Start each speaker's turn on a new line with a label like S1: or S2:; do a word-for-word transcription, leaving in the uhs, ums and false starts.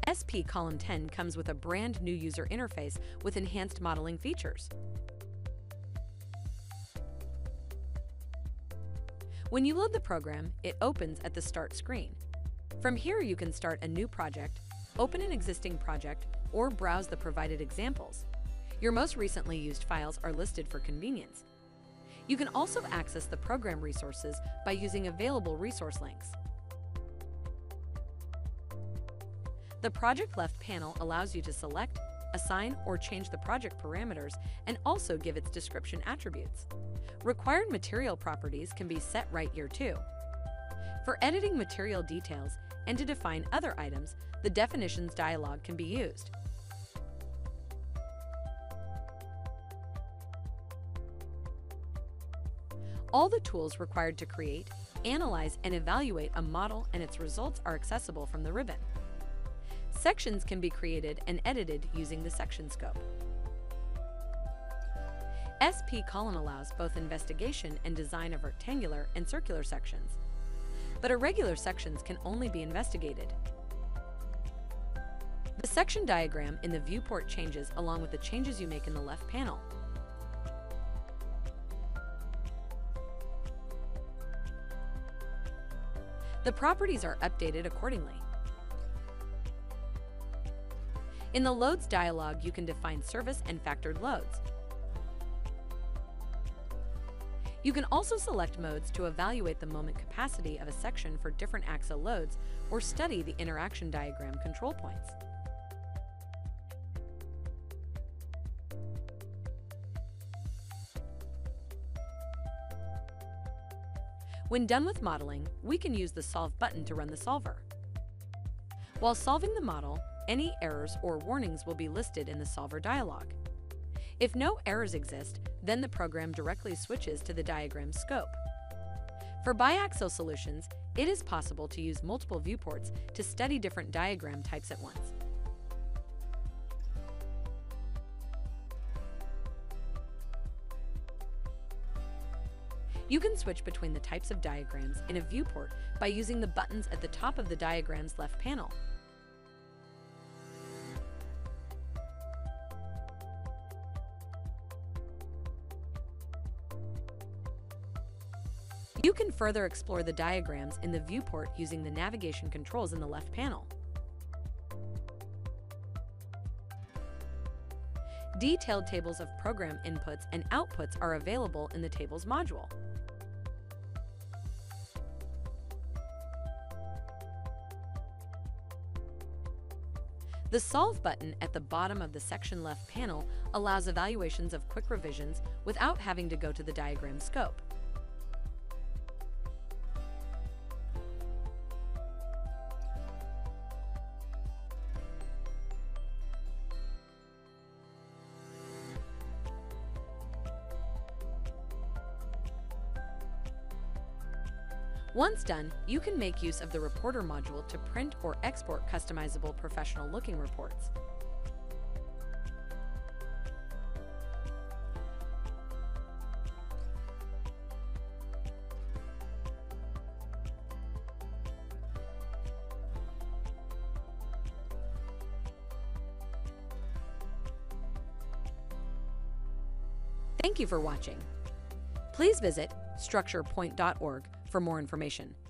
S1: spColumn ten comes with a brand new user interface with enhanced modeling features. When you load the program, it opens at the Start screen. From here, you can start a new project, open an existing project, or browse the provided examples. Your most recently used files are listed for convenience. You can also access the program resources by using available resource links. The Project Left panel allows you to select, assign, or change the project parameters and also give its description attributes. Required material properties can be set right here too. For editing material details and to define other items, the definitions dialog can be used. All the tools required to create, analyze, and evaluate a model and its results are accessible from the ribbon. Sections can be created and edited using the section scope. spColumn allows both investigation and design of rectangular and circular sections, but irregular sections can only be investigated. The section diagram in the viewport changes along with the changes you make in the left panel. The properties are updated accordingly. In the Loads dialog, you can define service and factored loads. You can also select modes to evaluate the moment capacity of a section for different axle loads or study the interaction diagram control points. When done with modeling, we can use the Solve button to run the solver. While solving the model, any errors or warnings will be listed in the Solver dialog. If no errors exist, then the program directly switches to the diagram scope. For biaxial solutions, it is possible to use multiple viewports to study different diagram types at once. You can switch between the types of diagrams in a viewport by using the buttons at the top of the diagram's left panel. You can further explore the diagrams in the viewport using the navigation controls in the left panel. Detailed tables of program inputs and outputs are available in the Tables module. The Solve button at the bottom of the section left panel allows evaluations of quick revisions without having to go to the diagram scope. Once done, you can make use of the Reporter module to print or export customizable professional-looking reports. Thank you for watching. Please visit structure point dot org for more information.